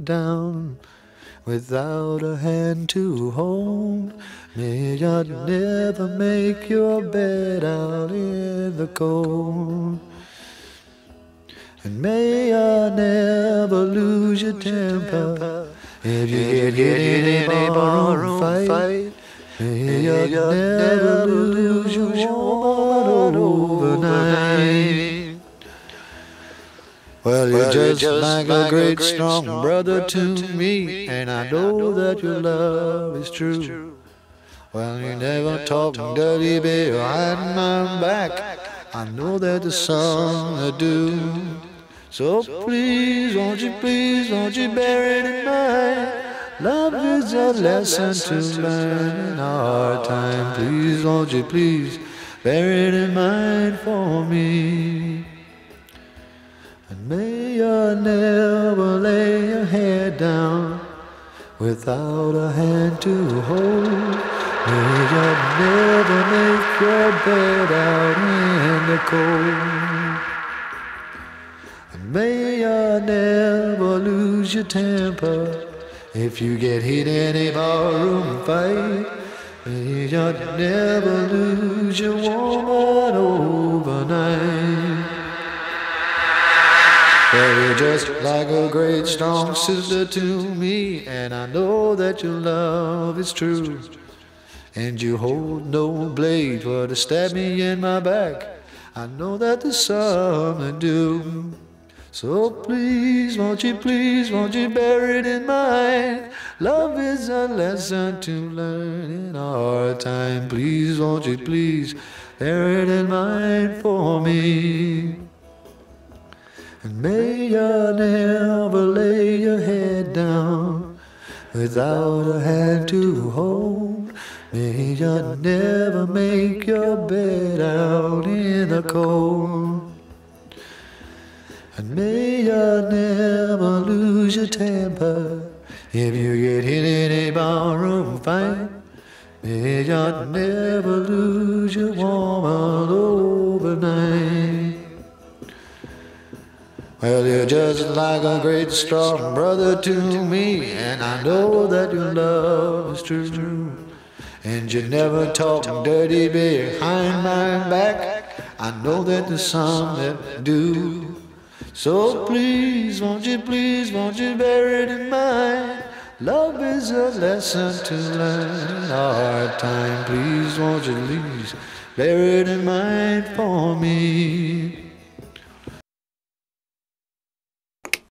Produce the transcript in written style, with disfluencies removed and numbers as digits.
down without a hand to hold. May you never make your bed out in the cold. And may you never lose your temper if you get hit in a barroom fight. May you never lose your woman overnight. Well, you're just like a great strong brother to me, and I know that your love is true. Well, you never talk dirty behind my back. I know that the song I do. So please, won't you bear it in mind? Love is a lesson to learn in our time. Please, won't you bear it in mind for me? And may you never lay your head down without a hand to hold. May you never make your bed out in the cold. And may you never lose your temper if you get hit in a barroom fight. May you never lose your woman overnight. Well, you're just like a great strong sister to me, and I know that your love is true. And you hold no blade for to stab me in my back. I know that there's something to do. So please, won't you bear it in mind? Love is a lesson to learn in our time. Please, won't you bear it in mind for me? And may you never lay your head down without a hand to hold. May you never make your bed out in the cold. And may you never lose your temper if you get hit in a barroom fight. May you never lose your woman overnight. Well, you're just like a great strong brother to me, and I know that your love is true. And you never talk dirty behind my back. I know that there's some that do. So please, won't you bear it in mind? Love is a lesson to learn in our time. Please, won't you bear it in mind for me?